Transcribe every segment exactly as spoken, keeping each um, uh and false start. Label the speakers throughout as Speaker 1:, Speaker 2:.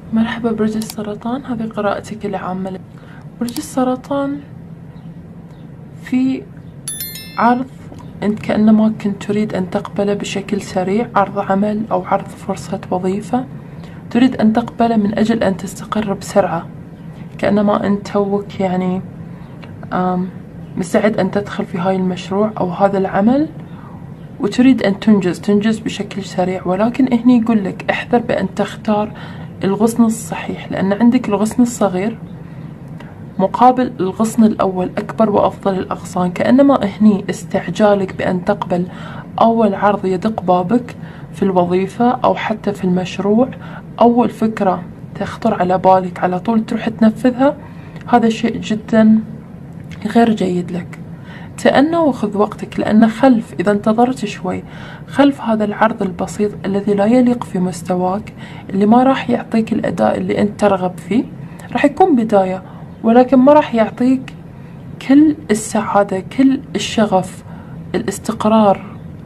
Speaker 1: مرحبا برج السرطان، هذه قراءتك العامة. برج السرطان، في عرض أنت كأنما كنت تريد أن تقبله بشكل سريع، عرض عمل أو عرض فرصة وظيفة تريد أن تقبله من أجل أن تستقر بسرعة، كأنما أنت توك يعني مستعد أن تدخل في هاي المشروع أو هذا العمل وتريد أن تنجز تنجز بشكل سريع. ولكن هني يقول لك احذر بأن تختار الغصن الصحيح، لأن عندك الغصن الصغير مقابل الغصن الأول أكبر وأفضل الأغصان. كأنما هني استعجالك بأن تقبل أول عرض يدق بابك في الوظيفة أو حتى في المشروع، أول فكرة تخطر على بالك على طول تروح تنفذها، هذا شيء جدا غير جيد لك. تأنى وخذ وقتك، لأن خلف إذا انتظرت شوي خلف هذا العرض البسيط الذي لا يليق في مستواك، اللي ما راح يعطيك الأداء اللي أنت ترغب فيه، راح يكون بداية ولكن ما راح يعطيك كل السعادة، كل الشغف، الاستقرار،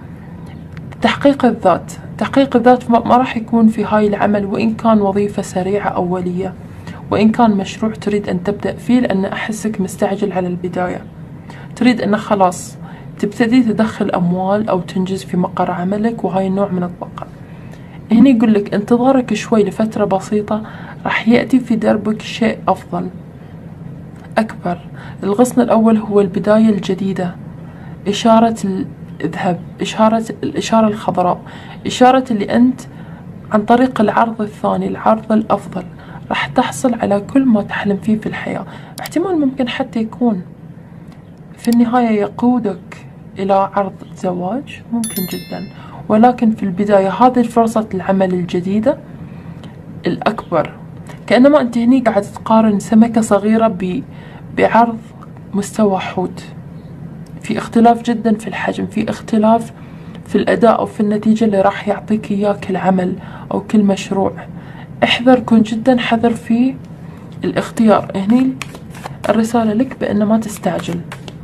Speaker 1: تحقيق الذات. تحقيق الذات ما راح يكون في هاي العمل، وإن كان وظيفة سريعة أولية، وإن كان مشروع تريد أن تبدأ فيه، لأن أحسك مستعجل على البداية، تريد أنه خلاص تبتدي تدخل أموال أو تنجز في مقر عملك، وهاي النوع من الطاقة. هنا يقول لك انتظارك شوي لفترة بسيطة راح يأتي في دربك شيء أفضل أكبر. الغصن الأول هو البداية الجديدة، إشارة الذهب، إشارة الإشارة الخضراء، إشارة اللي أنت عن طريق العرض الثاني، العرض الأفضل، راح تحصل على كل ما تحلم فيه في الحياة. احتمال ممكن حتى يكون في النهاية يقودك إلى عرض زواج، ممكن جدا، ولكن في البداية هذه فرصة العمل الجديدة الأكبر. كأنما أنت هني قاعد تقارن سمكة صغيرة ب... بعرض مستوى حوت، في اختلاف جدا في الحجم، في اختلاف في الأداء أو في النتيجة اللي راح يعطيك إياه كل عمل أو كل مشروع. احذر، كن جدا حذر في الاختيار. هني الرسالة لك بأن ما تستعجل،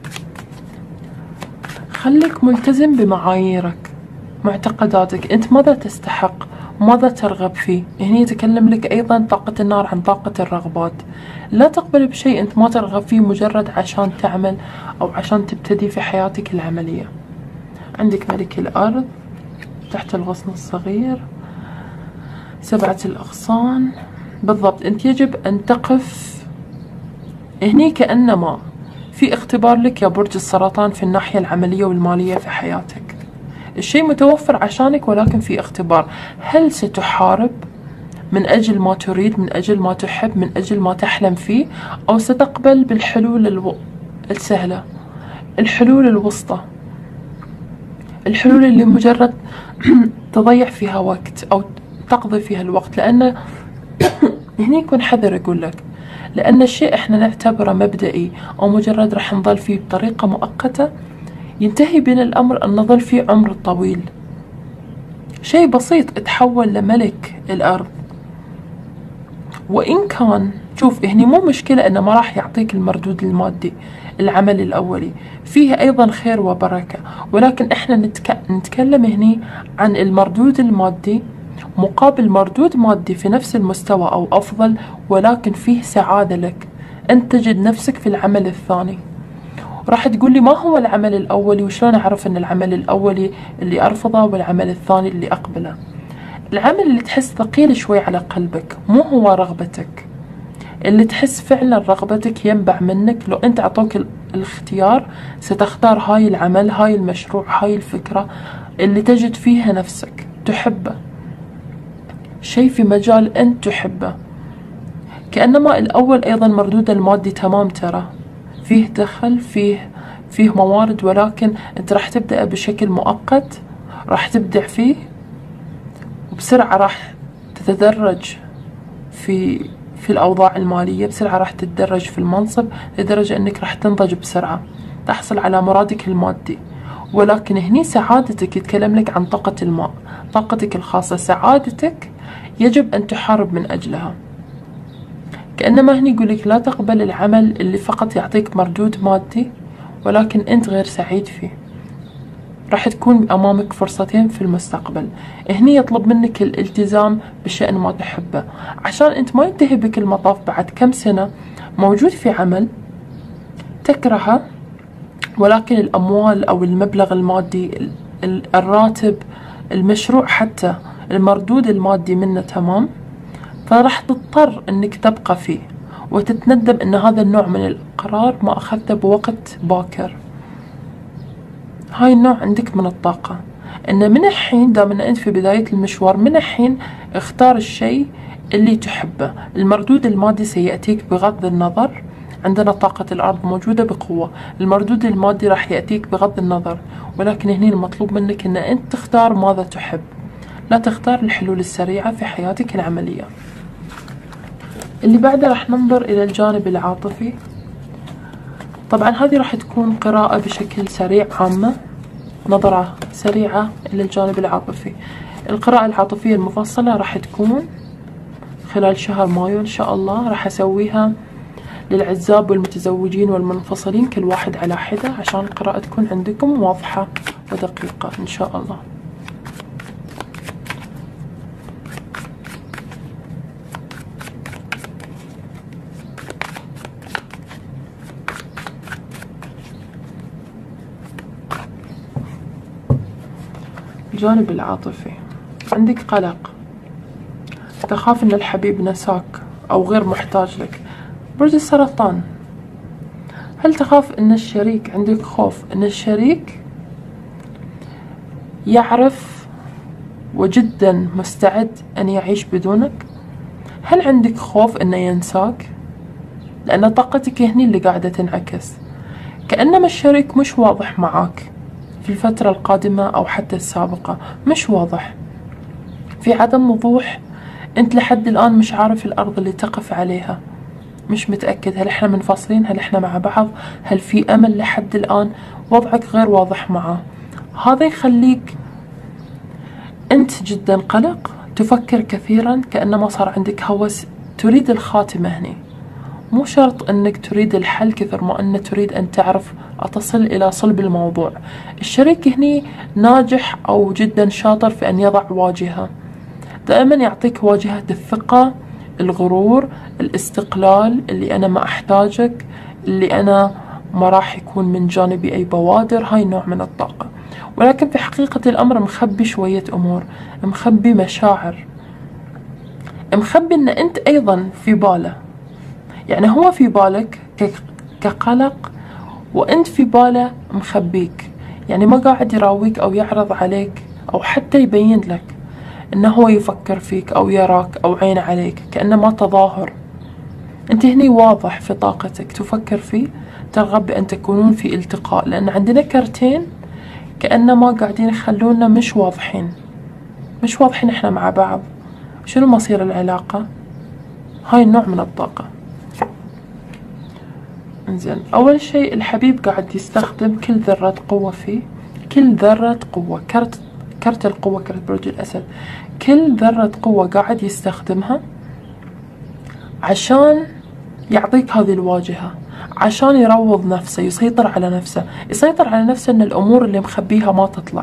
Speaker 1: خليك ملتزم بمعاييرك، معتقداتك، أنت ماذا تستحق، ماذا ترغب فيه. هني يتكلم لك أيضا طاقة النار عن طاقة الرغبات. لا تقبل بشيء أنت ما ترغب فيه مجرد عشان تعمل أو عشان تبتدي في حياتك العملية. عندك ملك الأرض تحت الغصن الصغير، سبعة الأغصان. بالضبط أنت يجب أن تقف هني كأنما في اختبار لك يا برج السرطان في الناحية العملية والمالية في حياتك. الشيء متوفر عشانك ولكن في اختبار. هل ستحارب من أجل ما تريد، من أجل ما تحب، من أجل ما تحلم فيه، أو ستقبل بالحلول الو... السهلة، الحلول الوسطى، الحلول اللي مجرد تضيع فيها وقت أو تقضي فيها الوقت. لأن هني يكون حذر أقول لك، لأن الشيء إحنا نعتبره مبدئي أو مجرد راح نظل فيه بطريقة مؤقتة، ينتهي بنا الأمر أن نظل فيه عمر طويل. شيء بسيط تحول لملك الأرض، وإن كان شوف هني مو مشكلة أنه ما راح يعطيك المردود المادي، العمل الأولي فيه أيضا خير وبركة، ولكن إحنا نتك... نتكلم هني عن المردود المادي مقابل مردود مادي في نفس المستوى أو أفضل، ولكن فيه سعادة لك، أنت تجد نفسك في العمل الثاني. راح تقول لي ما هو العمل الأولي وشلون أعرف أن العمل الأولي اللي أرفضه والعمل الثاني اللي أقبله؟ العمل اللي تحس ثقيل شوي على قلبك، مو هو رغبتك، اللي تحس فعلا رغبتك ينبع منك، لو أنت أعطوك الاختيار ستختار هاي العمل، هاي المشروع، هاي الفكرة اللي تجد فيها نفسك تحبه، شيء في مجال أنت تحبه. كأنما الأول أيضا مردود المادي تمام، ترى فيه دخل، فيه فيه موارد، ولكن أنت راح تبدأ بشكل مؤقت، راح تبدع فيه وبسرعة راح تتدرج في في الأوضاع المالية، بسرعة راح تتدرج في المنصب لدرجة أنك راح تنضج بسرعة، تحصل على مرادك المادي. ولكن هني سعادتك يتكلم لك عن طاقة الماء، طاقتك الخاصة، سعادتك يجب أن تحارب من أجلها. كأنما هني يقول لك لا تقبل العمل اللي فقط يعطيك مردود مادي ولكن أنت غير سعيد فيه. راح تكون أمامك فرصتين في المستقبل. هني يطلب منك الالتزام بشأن ما تحبه، عشان أنت ما ينتهي بك المطاف بعد كم سنة موجود في عمل تكرهه، ولكن الأموال أو المبلغ المادي، الراتب، المشروع، حتى المردود المادي منه تمام، فراح تضطر أنك تبقى فيه وتتندم أن هذا النوع من القرار ما أخذته بوقت باكر. هاي النوع عندك من الطاقة، أن من الحين دام أن أنت في بداية المشوار، من الحين اختار الشيء اللي تحبه. المردود المادي سيأتيك بغض النظر، عندنا طاقة الأرض موجودة بقوة، المردود المادي راح يأتيك بغض النظر، ولكن هنا المطلوب منك أن أنت تختار ماذا تحب، لا تختار الحلول السريعة في حياتك العملية. اللي بعده راح ننظر إلى الجانب العاطفي. طبعا هذه راح تكون قراءة بشكل سريع عامة، نظرة سريعة إلى الجانب العاطفي. القراءة العاطفية المفصلة راح تكون خلال شهر مايو إن شاء الله، راح أسويها للعزاب والمتزوجين والمنفصلين كل واحد على حدة، عشان القراءة تكون عندكم واضحة ودقيقة إن شاء الله. الجانب العاطفي، عندك قلق، تخاف أن الحبيب نساك أو غير محتاج لك. برج السرطان، هل تخاف أن الشريك، عندك خوف أن الشريك يعرف وجدا مستعد أن يعيش بدونك؟ هل عندك خوف أنه ينساك؟ لأن طاقتك هني اللي قاعدة تنعكس، كأنما الشريك مش واضح معاك في الفترة القادمة أو حتى السابقة، مش واضح، في عدم وضوح. أنت لحد الآن مش عارف الأرض اللي تقف عليها، مش متأكد هل إحنا منفصلين، هل إحنا مع بعض، هل في أمل. لحد الآن وضعك غير واضح معاه، هذا يخليك أنت جدا قلق، تفكر كثيرا، كأنما صار عندك هوس، تريد الخاتمة هني. مو شرط أنك تريد الحل كثر ما أنك تريد أن تعرف أتصل إلى صلب الموضوع. الشريك هني ناجح أو جدا شاطر في أن يضع واجهة، دائما يعطيك واجهة الثقة، الغرور، الاستقلال، اللي أنا ما أحتاجك، اللي أنا ما راح يكون من جانبي أي بوادر. هاي نوع من الطاقة، ولكن في حقيقة الأمر مخبي شوية أمور، مخبي مشاعر، مخبي أن أنت أيضا في باله. يعني هو في بالك كقلق، وأنت في باله مخبيك، يعني ما قاعد يراويك أو يعرض عليك أو حتى يبين لك أنه هو يفكر فيك أو يراك أو عين عليك، كأنه ما تظاهر. أنت هني واضح في طاقتك، تفكر فيه، ترغب بأن تكونون في التقاء، لأن عندنا كرتين كأنما قاعدين يخلونا مش واضحين، مش واضحين إحنا مع بعض، شنو مصير العلاقة. هاي النوع من الطاقة. انزين، أول شيء الحبيب قاعد يستخدم كل ذرة قوة فيه، كل ذرة قوة، كرت كرت القوة، كرت برج الأسد، كل ذرة قوة قاعد يستخدمها عشان يعطيك هذه الواجهة، عشان يروض نفسه، يسيطر على نفسه، يسيطر على نفسه أن الأمور اللي مخبيها ما تطلع.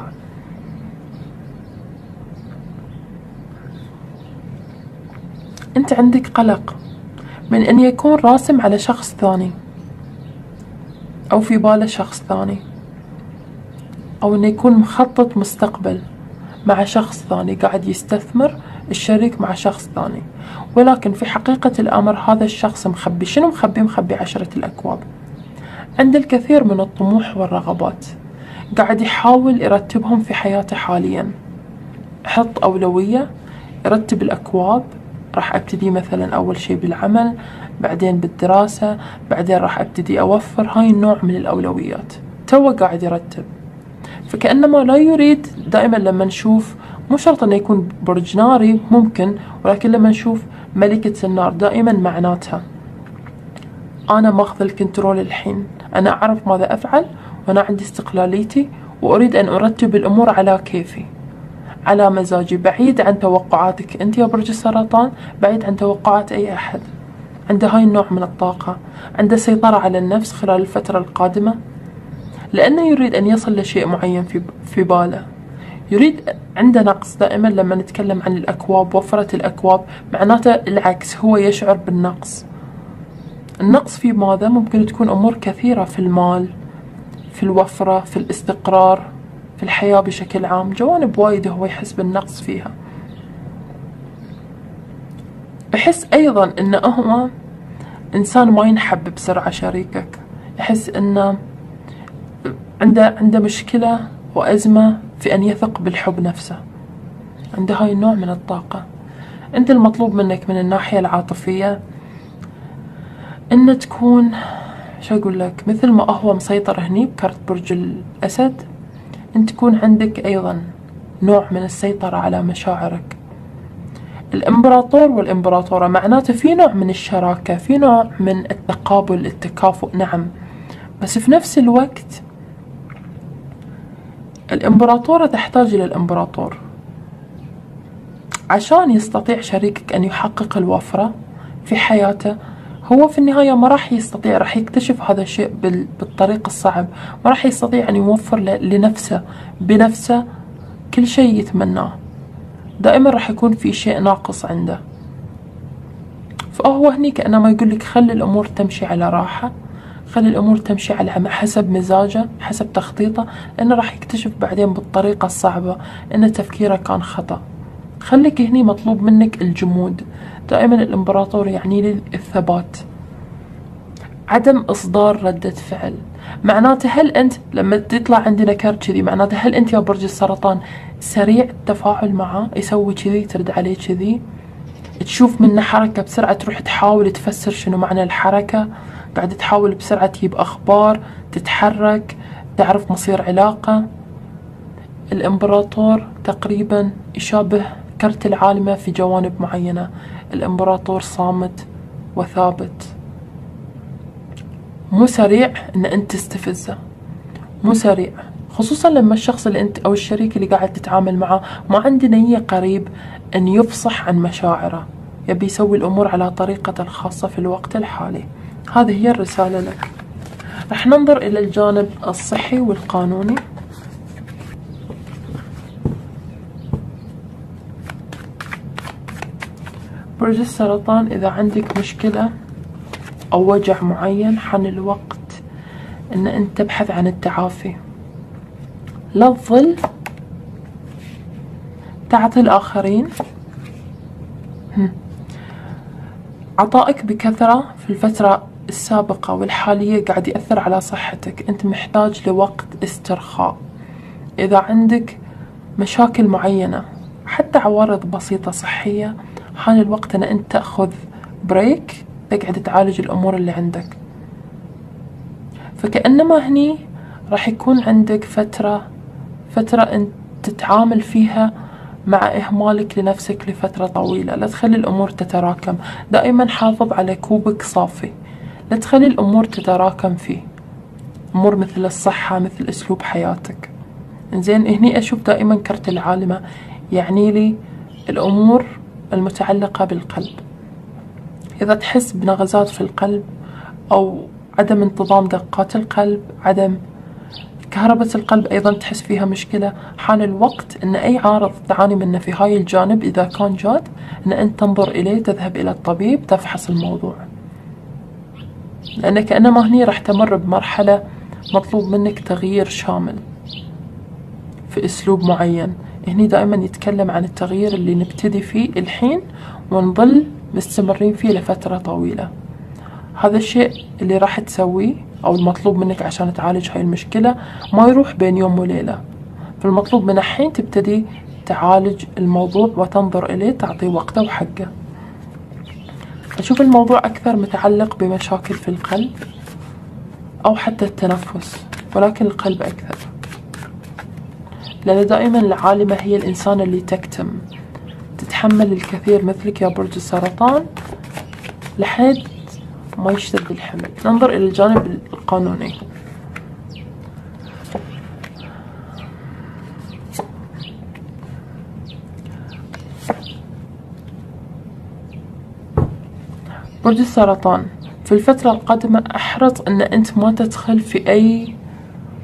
Speaker 1: أنت عندك قلق من أن يكون راسم على شخص ثاني، أو في باله شخص ثاني، أو أنه يكون مخطط مستقبل مع شخص ثاني، قاعد يستثمر الشريك مع شخص ثاني، ولكن في حقيقة الأمر هذا الشخص مخبي شنو؟ مخبي مخبي عشرة الأكواب، عنده الكثير من الطموح والرغبات، قاعد يحاول يرتبهم في حياته حاليا. حط أولوية، يرتب الأكواب، راح أبتدي مثلا أول شيء بالعمل، بعدين بالدراسة، بعدين راح أبتدي أوفر. هاي النوع من الأولويات تو قاعد يرتب، فكأنما لا يريد. دائما لما نشوف، مو شرط أنه يكون برج ناري، ممكن، ولكن لما نشوف ملكة النار دائما معناتها أنا ماخذ الكنترول الحين، أنا أعرف ماذا أفعل، وأنا عندي استقلاليتي، وأريد أن أرتب الأمور على كيفي، على مزاجي، بعيد عن توقعاتك أنت يا برج السرطان، بعيد عن توقعات أي أحد. عنده هاي النوع من الطاقة، عنده سيطرة على النفس خلال الفترة القادمة، لأنه يريد أن يصل لشيء معين في في باله، يريد. عنده نقص دائما. لما نتكلم عن الأكواب، وفرة الأكواب، معناته العكس، هو يشعر بالنقص. النقص في ماذا؟ ممكن تكون أمور كثيرة، في المال، في الوفرة، في الاستقرار، في الحياة بشكل عام. جوانب وايد هو يحس بالنقص فيها. بحس أيضا أنه هو إنسان ما ينحب بسرعة شريكك، يحس أنه عنده عنده مشكلة وأزمة في أن يثق بالحب نفسه، عنده هاي النوع من الطاقة. أنت المطلوب منك من الناحية العاطفية أن تكون، شو أقول لك، مثل ما هو مسيطر هني بكارت برج الأسد، أنت تكون عندك أيضا نوع من السيطرة على مشاعرك. الإمبراطور والإمبراطورة معناته في نوع من الشراكة، في نوع من التقابل، التكافؤ، نعم. بس في نفس الوقت الإمبراطورة تحتاج إلى الإمبراطور عشان يستطيع شريكك أن يحقق الوفرة في حياته. هو في النهاية ما راح يستطيع، راح يكتشف هذا الشيء بالطريق الصعب، ما راح يستطيع أن يوفر لنفسه بنفسه كل شيء يتمناه. دائما راح يكون في شيء ناقص عنده. فهو هني كأنما يقول لك خلي الأمور تمشي على راحة، خلي الأمور تمشي على حسب مزاجه، حسب تخطيطه، لأنه راح يكتشف بعدين بالطريقة الصعبة أن تفكيره كان خطأ. خليك هني مطلوب منك الجمود. دائما الإمبراطور يعني لي الثبات، عدم إصدار ردة فعل. معناته هل أنت لما تطلع عندنا كارت كذي، معناته هل أنت يا برج السرطان سريع التفاعل معه، يسوي كذي ترد عليه كذي، تشوف منه حركة بسرعة تروح تحاول تفسر شنو معنى الحركة، قاعد تحاول بسرعة تجيب أخبار، تتحرك، تعرف مصير علاقة. الإمبراطور تقريبا يشابه كرت العالمة في جوانب معينة. الإمبراطور صامت وثابت، مو سريع ان انت تستفزه، مو سريع، خصوصا لما الشخص اللي انت او الشريك اللي قاعد تتعامل معه ما عنده نية قريب ان يفصح عن مشاعره، يبي يسوي الامور على طريقته الخاصة في الوقت الحالي. هذه هي الرسالة لك. رح ننظر الى الجانب الصحي والقانوني. برج السرطان، اذا عندك مشكلة أو وجع معين، حان الوقت أن أنت تبحث عن التعافي. لا تظل تعطي الآخرين. عطائك بكثرة في الفترة السابقة والحالية قاعد يأثر على صحتك. أنت محتاج لوقت استرخاء. إذا عندك مشاكل معينة، حتى عوارض بسيطة صحية، حان الوقت أن أنت تأخذ بريك، تقعد تعالج الأمور اللي عندك. فكأنما هني راح يكون عندك فترة فترة أنت تتعامل فيها مع إهمالك لنفسك لفترة طويلة. لا تخلي الأمور تتراكم. دائما حافظ على كوبك صافي، لا تخلي الأمور تتراكم فيه. أمور مثل الصحة، مثل أسلوب حياتك. إنزين، هني أشوف دائما كرت العالمة يعني لي الأمور المتعلقة بالقلب. إذا تحس بنغزات في القلب أو عدم انتظام دقات القلب، عدم كهربة القلب أيضا تحس فيها مشكلة، حان الوقت أن أي عارض تعاني منه في هاي الجانب إذا كان جاد، أن أنت تنظر إليه، تذهب إلى الطبيب، تفحص الموضوع. لأن كأنما هني راح تمر بمرحلة مطلوب منك تغيير شامل في أسلوب معين. هني دائما يتكلم عن التغيير اللي نبتدي فيه الحين ونظل مستمرين فيه لفترة طويلة. هذا الشيء اللي راح تسويه أو المطلوب منك عشان تعالج هاي المشكلة ما يروح بين يوم وليلة. فالمطلوب من الحين تبتدي تعالج الموضوع وتنظر إليه، تعطيه وقته وحقه. أشوف الموضوع أكثر متعلق بمشاكل في القلب أو حتى التنفس، ولكن القلب أكثر، لأن دائما العالمة هي الإنسان اللي تكتم، تتحمل الكثير مثلك يا برج السرطان لحد ما يشتد الحمل. ننظر إلى الجانب القانوني. برج السرطان، في الفترة القادمة احرص أن أنت ما تدخل في أي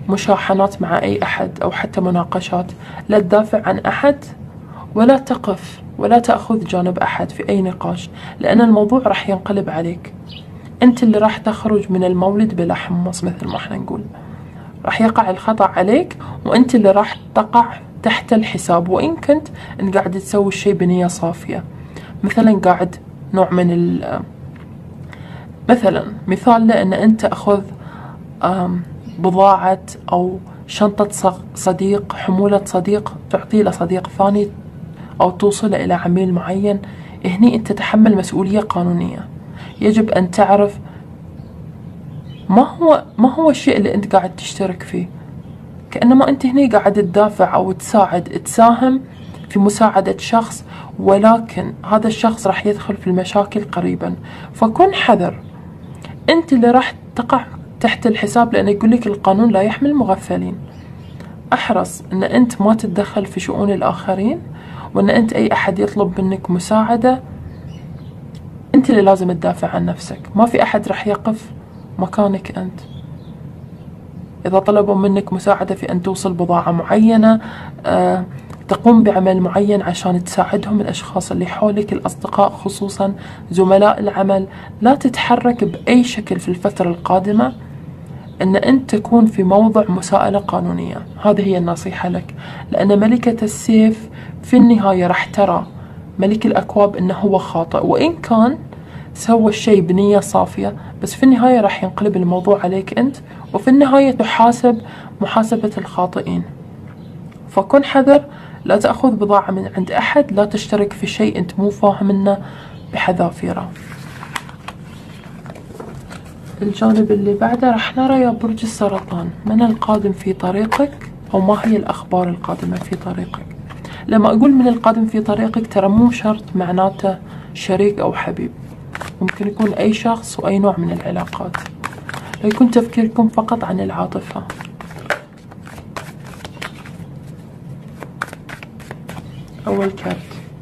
Speaker 1: مشاحنات مع أي أحد أو حتى مناقشات. لا تدافع عن أحد ولا تقف ولا تأخذ جانب أحد في أي نقاش، لأن الموضوع راح ينقلب عليك. أنت اللي راح تخرج من المولد بلا حمص مثل ما احنا نقول، راح يقع الخطأ عليك وأنت اللي راح تقع تحت الحساب، وإن كنت أنت قاعد تسوي الشيء بنية صافية. مثلا قاعد نوع من ال مثلا مثال لأن أنت أخذ بضاعة أو شنطة صديق، حمولة صديق، تعطيه لصديق ثاني أو توصله إلى عميل معين. هني أنت تتحمل مسؤولية قانونية. يجب أن تعرف ما هو ما هو الشيء اللي أنت قاعد تشترك فيه، كأنما أنت هني قاعد تدافع أو تساعد، تساهم في مساعدة شخص، ولكن هذا الشخص راح يدخل في المشاكل قريبا. فكن حذر، أنت اللي راح تقع تحت الحساب، لأنه يقول لك القانون لا يحمي المغفلين. احرص أن أنت ما تتدخل في شؤون الآخرين، وأن أنت أي أحد يطلب منك مساعدة أنت اللي لازم تدافع عن نفسك، ما في أحد راح يقف مكانك أنت. إذا طلبوا منك مساعدة في أن توصل بضاعة معينة، أه تقوم بعمل معين عشان تساعدهم الأشخاص اللي حولك، الأصدقاء خصوصا زملاء العمل، لا تتحرك بأي شكل في الفترة القادمة أن أنت تكون في موضع مساءلة قانونية. هذه هي النصيحة لك، لأن ملكة السيف في النهاية راح ترى ملك الأكواب أنه هو خاطئ، وإن كان سوى الشيء بنية صافية، بس في النهاية راح ينقلب الموضوع عليك أنت، وفي النهاية تحاسب محاسبة الخاطئين. فكن حذر، لا تأخذ بضاعة من عند أحد، لا تشترك في شيء أنت مو فاهم منه بحذافيره. الجانب اللي بعده راح نرى يا برج السرطان من القادم في طريقك، أو ما هي الأخبار القادمة في طريقك. لما أقول من القادم في طريقك ترى مو شرط معناته شريك أو حبيب، ممكن يكون أي شخص وأي نوع من العلاقات، لا يكون تفكيركم فقط عن العاطفة. أول كارت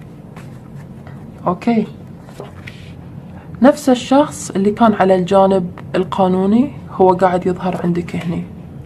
Speaker 1: أوكي، نفس الشخص اللي كان على الجانب القانوني هو قاعد يظهر عندك هنا.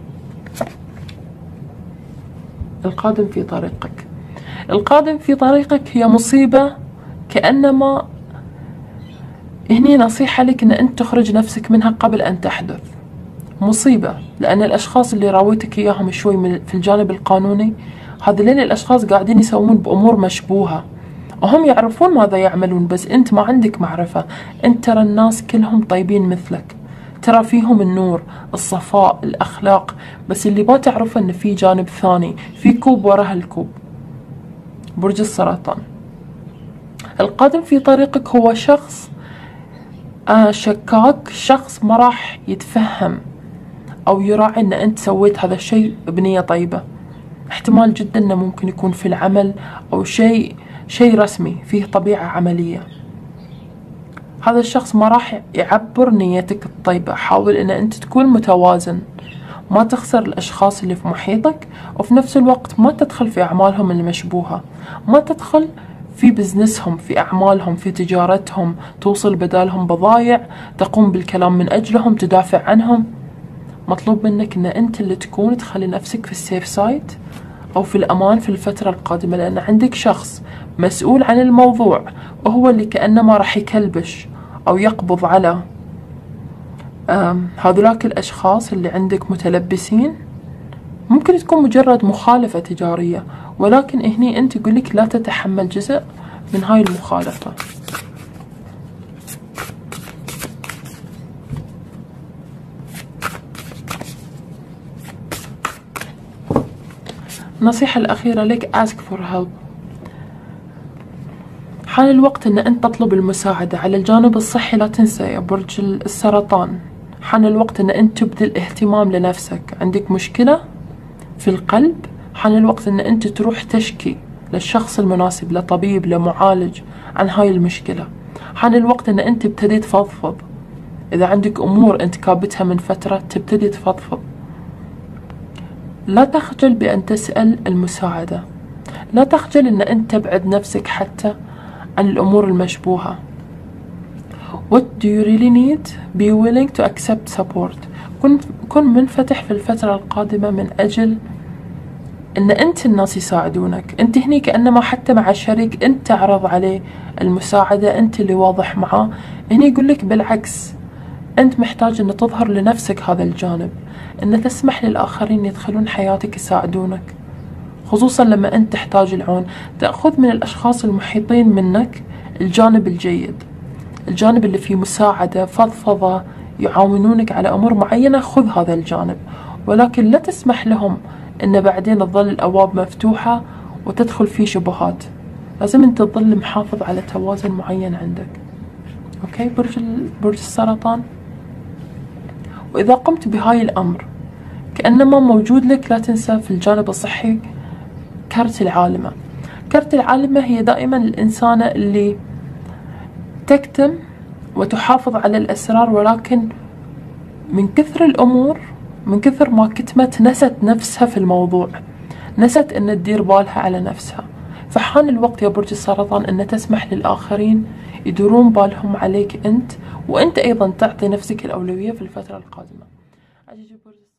Speaker 1: القادم في طريقك، القادم في طريقك هي مصيبة، كأنما هني نصيحة لك أن أنت تخرج نفسك منها قبل أن تحدث مصيبة، لأن الأشخاص اللي راويتك إياهم شوي من في الجانب القانوني هذولين الأشخاص قاعدين يسوون بأمور مشبوهة، وهم يعرفون ماذا يعملون، بس أنت ما عندك معرفة. أنت ترى الناس كلهم طيبين مثلك، ترى فيهم النور، الصفاء، الأخلاق، بس اللي ما تعرفه أن في جانب ثاني، في كوب وراء الكوب. برج السرطان، القادم في طريقك هو شخص آه شكاك، شخص ما راح يتفهم أو يراعي أن أنت سويت هذا الشيء بنية طيبة. احتمال جدا أنه ممكن يكون في العمل أو شيء شيء رسمي فيه طبيعة عملية. هذا الشخص ما راح يعبر نيتك الطيبة. حاول أن أنت تكون متوازن، ما تخسر الأشخاص اللي في محيطك، وفي نفس الوقت ما تدخل في أعمالهم المشبوهة، ما تدخل في بزنسهم، في أعمالهم، في تجارتهم، توصل بدالهم بضايع، تقوم بالكلام من أجلهم، تدافع عنهم. مطلوب منك أن أنت اللي تكون تخلي نفسك في السيف سايد أو في الأمان في الفترة القادمة، لأن عندك شخص مسؤول عن الموضوع، وهو اللي كأنما راح يكلبش أو يقبض على هذولاك الأشخاص اللي عندك متلبسين. ممكن تكون مجرد مخالفة تجارية، ولكن هني أنت يقولك لا تتحمل جزء من هاي المخالفة. النصيحة الأخيرة لك ask for help. حان الوقت أن أنت تطلب المساعدة. على الجانب الصحي لا تنسى يا برج السرطان، حان الوقت أن أنت تبذل اهتمام لنفسك. عندك مشكلة في القلب، حان الوقت أن أنت تروح تشكي للشخص المناسب، لطبيب، لمعالج عن هاي المشكلة. حان الوقت أن أنت تبتدي تفضفض. إذا عندك أمور أنت كابتها من فترة تبتدي تفضفض. لا تخجل بأن تسأل المساعدة، لا تخجل أن أنت تبعد نفسك حتى عن الأمور المشبوهة. What do you really need? Be willing to accept support. كن كن منفتح في الفترة القادمة من أجل إن أنت الناس يساعدونك. أنت هني كأنما حتى مع الشريك أنت تعرض عليه المساعدة، أنت اللي واضح معاه. هني يقولك بالعكس، أنت محتاج أن تظهر لنفسك هذا الجانب، أن تسمح للآخرين يدخلون حياتك يساعدونك، خصوصا لما أنت تحتاج العون. تأخذ من الأشخاص المحيطين منك الجانب الجيد، الجانب اللي فيه مساعدة، فضفضة، يعاونونك على أمور معينة. خذ هذا الجانب، ولكن لا تسمح لهم أن بعدين تظل الأبواب مفتوحة وتدخل فيه شبهات. لازم أنت تظل محافظ على توازن معين عندك. أوكي برج برج السرطان. وإذا قمت بهاي الأمر كأنما موجود لك، لا تنسى في الجانب الصحي كرت العالمة. كرت العالمة هي دائما الإنسانة اللي تكتم وتحافظ على الأسرار، ولكن من كثر الأمور، من كثر ما كتمت، نست نفسها في الموضوع، نست أن تدير بالها على نفسها. فحان الوقت يا برج السرطان أن تسمح للآخرين يدورون بالهم عليك أنت، وأنت أيضا تعطي نفسك الأولوية في الفترة القادمة.